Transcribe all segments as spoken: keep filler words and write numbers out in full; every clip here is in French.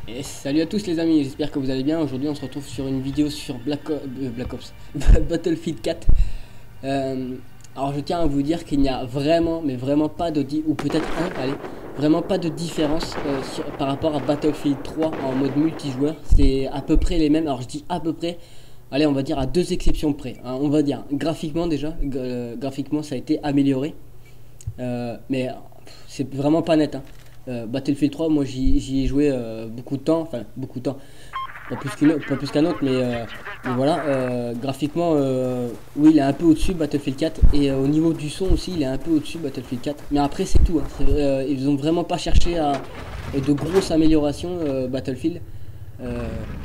Et salut à tous les amis, j'espère que vous allez bien. Aujourd'hui on se retrouve sur une vidéo sur Black, O- euh, Black Ops Battlefield quatre. Euh, alors je tiens à vous dire qu'il n'y a vraiment, mais vraiment pas de di- ou peut-être un, allez, vraiment pas de différence euh, sur- par rapport à Battlefield trois en mode multijoueur. C'est à peu près les mêmes. Alors je dis à peu près, allez, on va dire à deux exceptions près, hein. On va dire graphiquement déjà, g- euh, graphiquement ça a été amélioré. Euh, mais pff, c'est vraiment pas net, hein. Euh, Battlefield trois, moi j'y j'y ai joué euh, beaucoup de temps, enfin beaucoup de temps, pas plus qu'une autre- pas plus qu'un autre, mais, euh, mais voilà, euh, graphiquement, euh, oui, il est un peu au-dessus de Battlefield quatre, et euh, au niveau du son aussi, il est un peu au-dessus de Battlefield quatre, mais après c'est tout, hein. C'est, euh, ils ont vraiment pas cherché à euh, de grosses améliorations, euh, Battlefield. Euh,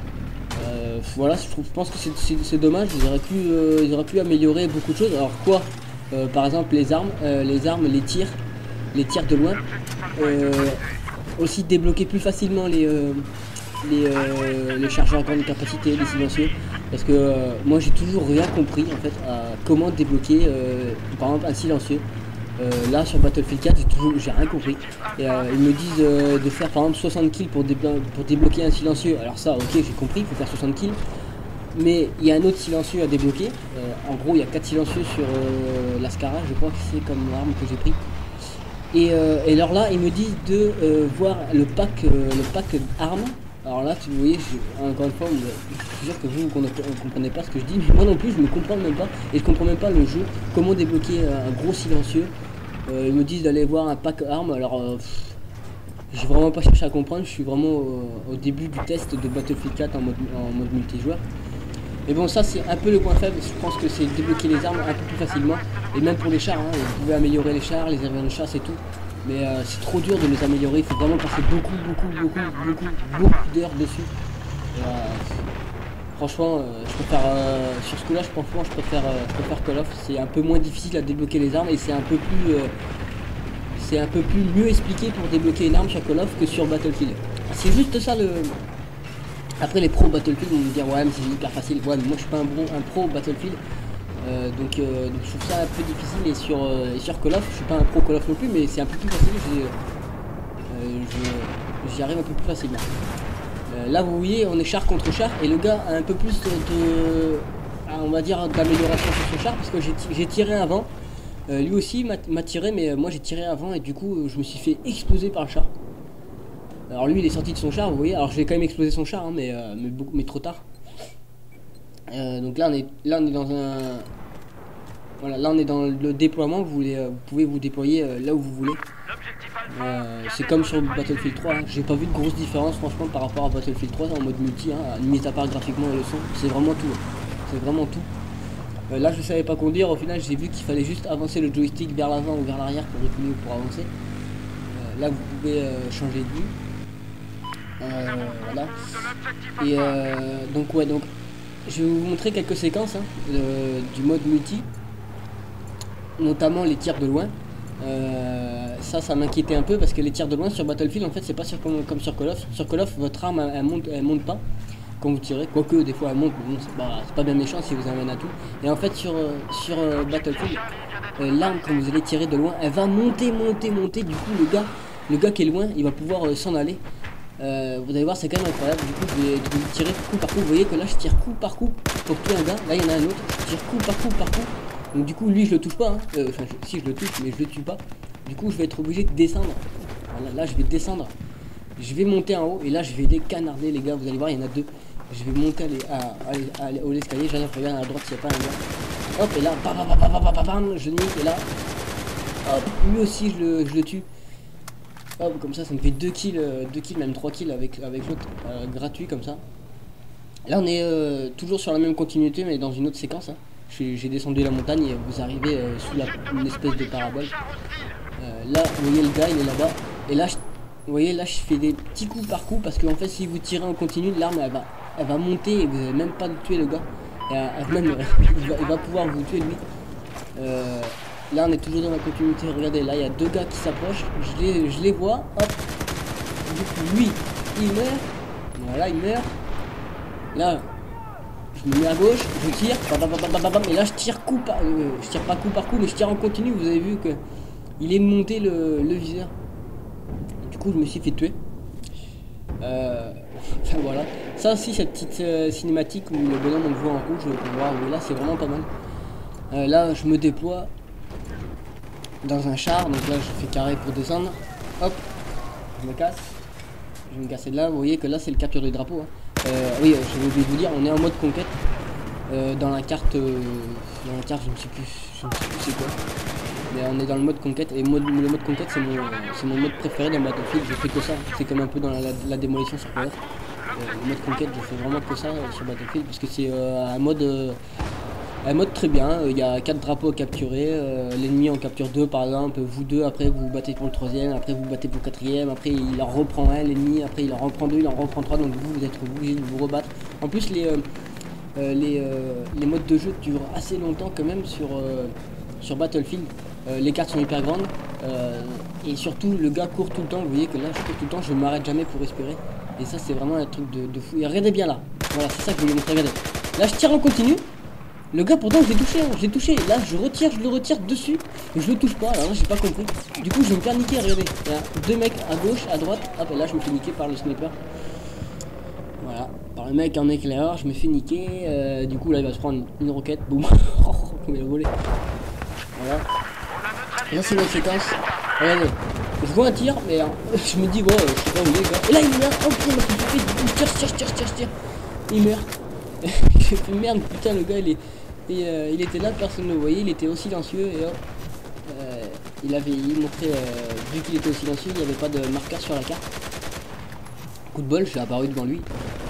euh, voilà, je, trouve, je pense que c'est c'est- c'est dommage, ils auraient, pu, euh, ils auraient pu améliorer beaucoup de choses. Alors quoi? Euh, par exemple les armes, euh, les armes, les tirs, les tirs de loin. Euh, Aussi débloquer plus facilement les, euh, les, euh, les chargeurs à grande capacité, les silencieux. Parce que euh, moi j'ai toujours rien compris en fait à comment débloquer euh, par exemple un silencieux. Euh, là sur Battlefield quatre, j'ai toujours j'ai rien compris. Et euh, ils me disent euh, de faire par exemple soixante kills pour, déblo- pour débloquer un silencieux. Alors ça, ok, j'ai compris, il faut faire soixante kills. Mais il y a un autre silencieux à débloquer. Euh, en gros, il y a quatre silencieux sur euh, l'Ascara, je crois que c'est comme arme que j'ai pris. Et, euh, et alors là, ils me disent de euh, voir le pack, euh, le pack armes. Alors là, tu, vous voyez, je, encore une fois, je suis sûr que vous, vous ne comprenez pas ce que je dis, mais moi non plus, je ne comprends même pas. Et je comprends même pas le jeu, comment débloquer un gros silencieux. Euh, ils me disent d'aller voir un pack armes. Alors, euh, j'ai vraiment pas cherché à comprendre. Je suis vraiment au, au début du test de Battlefield quatre en mode, en mode multijoueur. Mais bon, ça c'est un peu le point faible. Je pense que c'est débloquer les armes un peu plus facilement. Et même pour les chars, hein, vous pouvez améliorer les chars, les avions de chasse et tout. Mais euh, c'est trop dur de les améliorer. Il faut vraiment passer beaucoup, beaucoup, beaucoup, beaucoup, beaucoup d'heures dessus. Et, euh, franchement, euh, je préfère euh, sur ce coup-là, je franchement, je préfère, euh, je préfère Call of. C'est un peu moins difficile à débloquer les armes et c'est un peu plus, euh, c'est un peu plus mieux expliqué pour débloquer une arme sur Call of que sur Battlefield. C'est juste ça le, après les pros Battlefield vont me dire ouais mais c'est hyper facile. Ouais mais moi je suis pas un, bon, un pro Battlefield. Euh, donc, euh, donc je trouve ça un peu difficile et sur, euh, et sur Call of, je suis pas un pro Call of non plus mais c'est un peu plus facile, euh, j'y arrive un peu plus facilement. Euh, là vous voyez on est char contre char et le gars a un peu plus de, on va dire d'amélioration sur son char parce que j'ai tiré avant. Euh, lui aussi m'a tiré mais moi j'ai tiré avant et du coup je me suis fait exploser par le char. Alors lui il est sorti de son char, vous voyez, alors je vais quand même exploser son char hein, mais, euh, mais, beaucoup, mais trop tard. Euh, donc là on est là on est dans un voilà là on est dans le déploiement, vous, voulez, euh, vous pouvez vous déployer euh, là où vous voulez. Euh, c'est comme sur Battlefield trois, hein. J'ai pas vu de grosse différence franchement par rapport à Battlefield trois en mode multi, hein, mis à part graphiquement et le son, c'est vraiment tout, hein. C'est vraiment tout. Euh, là je savais pas conduire, au final j'ai vu qu'il fallait juste avancer le joystick vers l'avant ou vers l'arrière pour reculer ou pour avancer. Euh, là vous pouvez euh, changer de vue. Euh, voilà. Et euh, donc ouais donc je vais vous montrer quelques séquences hein, euh, du mode multi, notamment les tirs de loin. Euh, ça, ça m'inquiétait un peu parce que les tirs de loin sur Battlefield, en fait, c'est pas sur, comme, comme sur Call of. Sur Call of, votre arme elle, elle monte, elle monte pas quand vous tirez, quoique des fois elle monte, mais bon, c'est pas, pas bien méchant si vous amène à tout. Et en fait, sur, sur euh, Battlefield, euh, l'arme, quand vous allez tirer de loin, elle va monter, monter, monter. Du coup, le gars, le gars qui est loin, il va pouvoir euh, s'en aller. Euh, vous allez voir, c'est quand même incroyable. Du coup, je vais, je vais tirer coup par coup. Vous voyez que là, je tire coup par coup pour tuer un gars. Là, il y en a un autre. Je tire coup par coup par coup. Donc, du coup, lui, je le touche pas. Hein. Euh, enfin, je, si je le touche, mais je le tue pas. Du coup, je vais être obligé de descendre. Voilà, là, je vais descendre. Je vais monter en haut. Et là, je vais les canarder, les gars. Vous allez voir, il y en a deux. Je vais monter à, à, à, à, à l'escalier. J'arrive, regarde à droite s'il n'y a pas un gars. Hop, et là, bam, bam, bam, bam, bam, bam, je nique. Et là, hop, lui aussi, je le, je le tue. Hop, comme ça, ça me fait deux kills, deux kills, même trois kills avec, avec l'autre, euh, gratuit comme ça. Là, on est euh, toujours sur la même continuité, mais dans une autre séquence. Hein. J'ai descendu la montagne et vous arrivez euh, sous la, une espèce de parabole. Euh, là, vous voyez le gars, il est là-bas. Et là, je, vous voyez, là, je fais des petits coups par coup parce qu'en fait, si vous tirez en continu, l'arme, elle va, elle va monter et vous n'allez même pas tuer le gars. Et, euh, même, il, va, il va pouvoir vous tuer lui. Euh, Là on est toujours dans la continuité, regardez là il y a deux gars qui s'approchent, je les, je les vois, hop, du coup lui il meurt, voilà il meurt, là je me mets à gauche, je tire, bam, bam, bam, bam, bam, et là je tire coup par, euh, je tire pas coup par coup mais je tire en continu, vous avez vu que il est monté le, le viseur, du coup je me suis fait tuer. Euh, Enfin voilà. Ça aussi, cette petite euh, cinématique où le bonhomme on le voit en rouge, on peut voir, là c'est vraiment pas mal. Euh, là je me déploie dans un char, donc là je fais carré pour descendre. Hop, je me casse. Je vais me casser de là, vous voyez que là c'est le capture de drapeau. Hein. Euh, oui, je vais vous dire, on est en mode conquête. Euh, dans la carte, euh, dans la carte je ne sais plus, je ne sais plus c'est quoi. Mais on est dans le mode conquête et mode, le mode conquête c'est mon, c'est mon mode préféré dans Battlefield. Je fais que ça, c'est comme un peu dans la, la, la démolition sur P F. Euh, le mode conquête je fais vraiment que ça euh, sur Battlefield parce que c'est euh, un mode euh, un mode très bien. Il y a quatre drapeaux à capturer, euh, l'ennemi en capture deux par exemple, vous deux, après vous vous battez pour le troisième, après vous vous battez pour le quatrième, après il en reprend un l'ennemi, après il en reprend deux, il en reprend trois, donc vous vous êtes obligé de vous rebattre. En plus les euh, euh, les, euh, les modes de jeu durent assez longtemps quand même sur, euh, sur Battlefield. Euh, les cartes sont hyper grandes euh, et surtout le gars court tout le temps. Vous voyez que là je cours tout le temps, je m'arrête jamais pour respirer et ça c'est vraiment un truc de, de fou. Et regardez bien là, voilà c'est ça que je voulais montrer, regardez. Là je tire en continu, le gars pourtant je l'ai touché, hein, je l'ai touché, là je retire, je le retire dessus et je le touche pas, alors là j'ai pas compris. Du coup je vais me faire niquer, regardez, il y a deux mecs à gauche, à droite, hop et là je me fais niquer par le sniper. Voilà, par le mec en éclaireur, je me fais niquer, euh, du coup là il va se prendre une, une roquette, boum, il a volé. Voilà. Là c'est notre séquence. Regardez, je vois un tir, mais hein, je me dis bon, euh, je sais pas où il est quoi. Et là il meurt, oh putain, il tire, tire, tire, tire, tire, il meurt. J'ai fait merde, putain le gars il est, et, euh, il était là, personne ne le voyait, il était au silencieux et hop, euh, il avait il montrait, euh, vu qu'il était au silencieux, il n'y avait pas de marqueur sur la carte. Coup de bol, je suis apparu devant lui.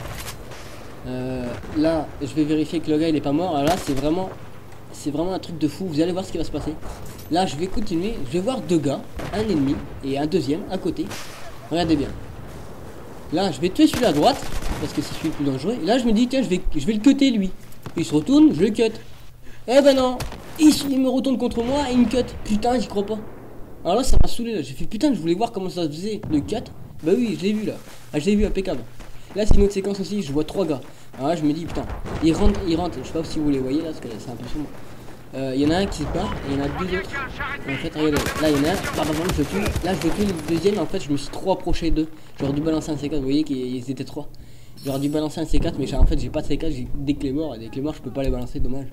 Euh, là, je vais vérifier que le gars il est pas mort. Alors là, c'est vraiment, c'est vraiment un truc de fou. Vous allez voir ce qui va se passer. Là, je vais continuer. Je vais voir deux gars, un ennemi et un deuxième à côté. Regardez bien. Là, je vais tuer celui à droite parce que c'est celui le plus dangereux. Et là, je me dis tiens, je vais, je vais le cutter lui. Il se retourne, je le cut. Eh ben non, il, il me retourne contre moi et il me cut. Putain, j'y crois pas. Alors là, ça m'a saoulé. J'ai fait putain, je voulais voir comment ça se faisait le cut. Bah oui, je l'ai vu là. Ah, je l'ai vu impeccable. Là, c'est une autre séquence aussi. Je vois trois gars. Alors là, je me dis putain, ils rentrent, ils rentrent. Je sais pas si vous les voyez là, parce que c'est un peu sombre. Il euh, y en a un qui se bat et il y en a deux autres. Et en fait, regardez, là il y en a un, bah, bah, bah, je tue. Là, je veux tuer le deuxième. En fait, je me suis trop approché d'eux. J'aurais dû balancer un C quatre. Vous voyez qu'ils étaient trois. J'aurais dû balancer un C quatre, mais en fait, j'ai pas de C quatre. J'ai des clés morts. Et des clés morts, je peux pas les balancer, dommage.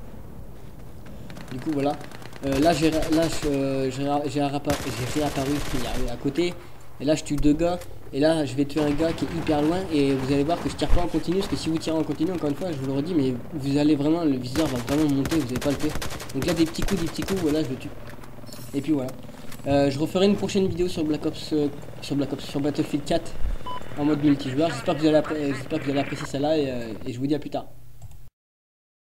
Du coup, voilà. Euh, là, j'ai là, euh, j'ai réapparu, il est arrivé à côté. Et là, je tue deux gars. Et là, je vais tuer un gars qui est hyper loin. Et vous allez voir que je tire pas en continu. Parce que si vous tirez en continu, encore une fois, je vous le redis, mais vous allez vraiment, le viseur va vraiment monter. Vous n'allez pas le faire. Donc là, des petits coups, des petits coups. Voilà, je le tue. Et puis voilà. Euh, je referai une prochaine vidéo sur Black Ops, euh, sur Black Ops, sur Battlefield quatre en mode multijoueur. J'espère que vous allez, j'espère que vous allez apprécier celle-là. Et, euh, et je vous dis à plus tard.